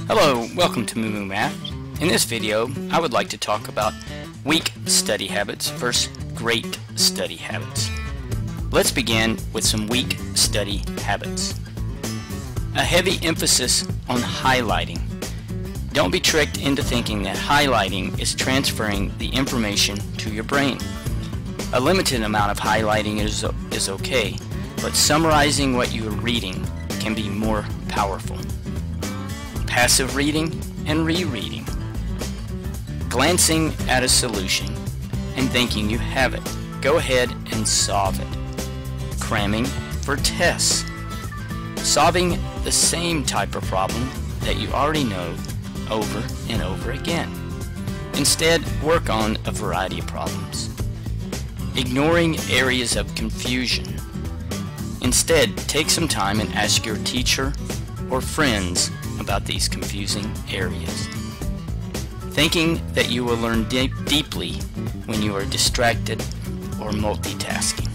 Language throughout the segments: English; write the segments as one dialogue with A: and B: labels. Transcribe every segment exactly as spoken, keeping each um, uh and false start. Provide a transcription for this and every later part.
A: Hello, welcome to MooMooMath. In this video, I would like to talk about weak study habits versus great study habits. Let's begin with some weak study habits. A heavy emphasis on highlighting. Don't be tricked into thinking that highlighting is transferring the information to your brain. A limited amount of highlighting is, is okay, but summarizing what you are reading can be more powerful. Passive reading and rereading. Glancing at a solution and thinking you have it. Go ahead and solve it. Cramming for tests. Solving the same type of problem that you already know over and over again. Instead, work on a variety of problems. Ignoring areas of confusion. Instead, take some time and ask your teacher or friends about these confusing areas. Thinking that you will learn deep, deeply when you are distracted or multitasking.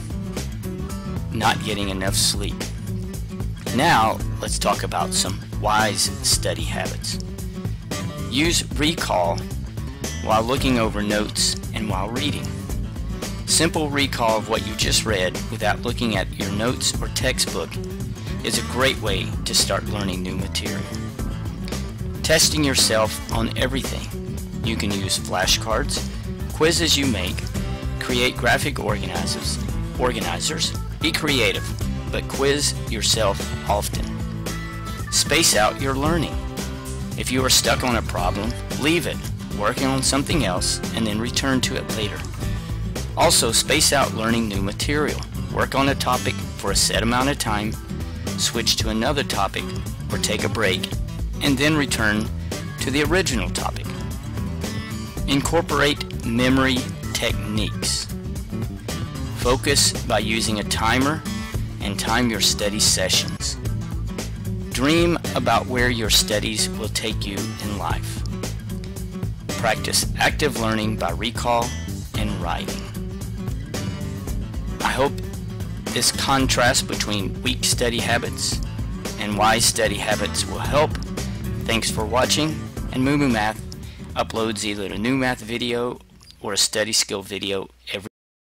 A: Not getting enough sleep. Now, let's talk about some wise study habits. Use recall while looking over notes and while reading. Simple recall of what you just read without looking at your notes or textbook is a great way to start learning new material. Testing yourself on everything. You can use flashcards, quizzes you make, create graphic organizers, organizers. Be creative, but quiz yourself often. Space out your learning. If you are stuck on a problem, leave it, work on something else, and then return to it later. Also, space out learning new material. Work on a topic for a set amount of time, switch to another topic, or take a break, and then return to the original topic. Incorporate memory techniques. Focus by using a timer and time your study sessions. Dream about where your studies will take you in life. Practice active learning by recall and writing. I hope this contrast between weak study habits and wise study habits will help. Thanks for watching, and MooMooMath uploads either a new math video or a study skill video